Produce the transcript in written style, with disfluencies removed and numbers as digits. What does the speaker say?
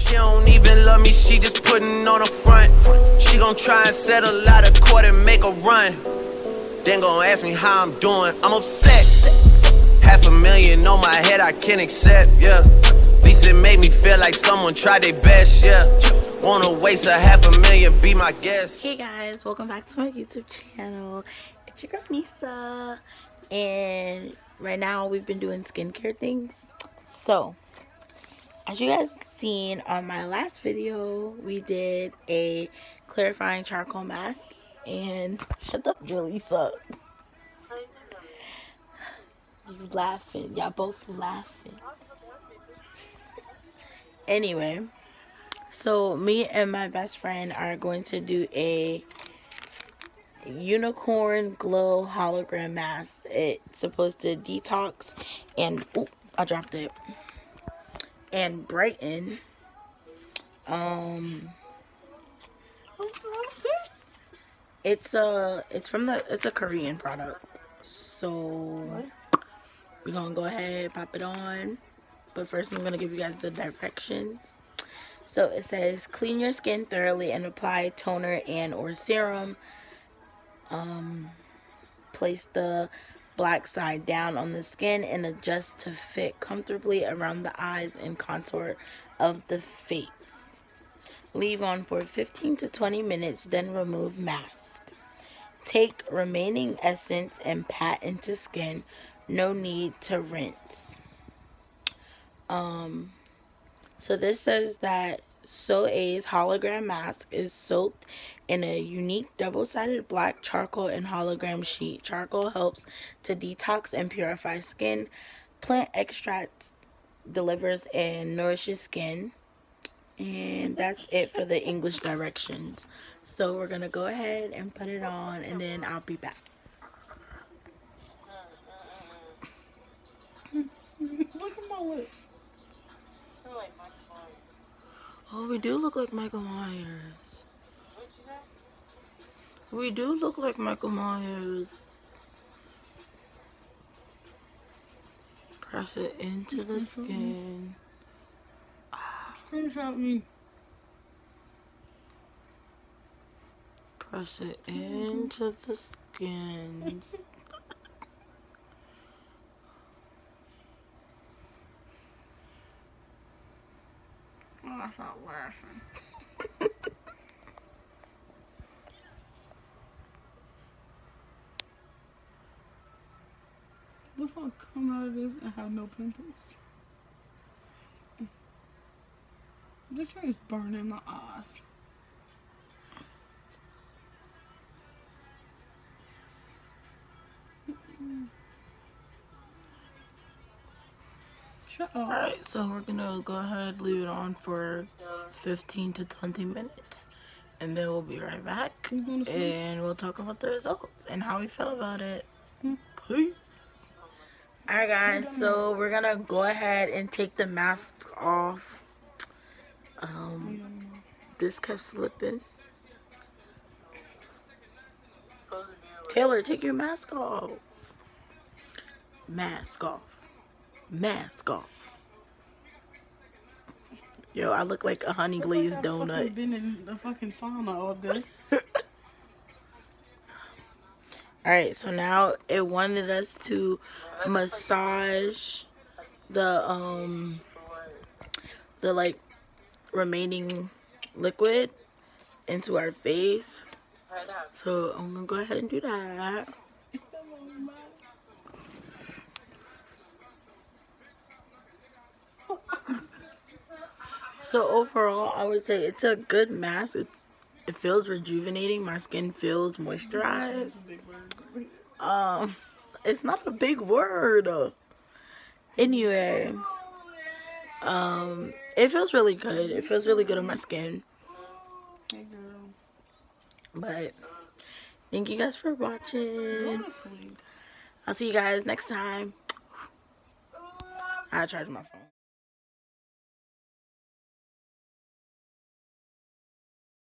She don't even love me, she just putting on a front. She gon' try and settle out of court and make a run. Then gon' ask me how I'm doing, I'm upset. $500,000 on my head, I can't accept, yeah. At least it made me feel like someone tried their best, yeah. Wanna waste $500,000, be my guest. Hey guys, welcome back to my YouTube channel. It's your girl Nisa, and right now we've been doing skincare things. So, as you guys seen on my last video, we did a clarifying charcoal mask. And shut up, Julissa. You laughing? Y'all both laughing. Anyway, so me and my best friend are going to do a unicorn glow hologram mask. It's supposed to detox and I dropped it, and brighten. It's a Korean product. So we're gonna go ahead, pop it on. But first I'm gonna give you guys the directions. So it says clean your skin thoroughly and apply toner and or serum. Place the black side down on the skin and adjust to fit comfortably around the eyes and contour of the face. Leave on for 15 to 20 minutes, then remove mask. Take remaining essence and pat into skin. No need to rinse. So this says that So-A's hologram mask is soaked in a unique double-sided black charcoal and hologram sheet. Charcoal helps to detox and purify skin. Plant extract delivers and nourishes skin. And that's it for the English directions. So we're gonna go ahead and put it on, and then I'll be back. Look at my lips. Oh, we do look like Michael Myers. We do look like Michael Myers. Press it into the skin. Screenshot me. Press it into the skin. Oh, that's not laughing. This will come out of this and have no pimples. This thing is burning my eyes. Alright, so we're gonna go ahead, leave it on for 15 to 20 minutes, and then we'll be right back and we'll talk about the results and how we feel about it. Peace. Alright guys, so we're gonna go ahead and take the mask off. This kept slipping. Taylor, take your mask off. Mask off. Mask off. Yo, I look like a honey glazed donut. I've been in the fucking sauna all day. Alright, so now it wanted us to massage the like remaining liquid into our face. So I'm gonna go ahead and do that. So overall, I would say it's a good mask. It feels rejuvenating. My skin feels moisturized. It's not a big word. Anyway, it feels really good. It feels really good on my skin. But thank you guys for watching. I'll see you guys next time. I charge my phone.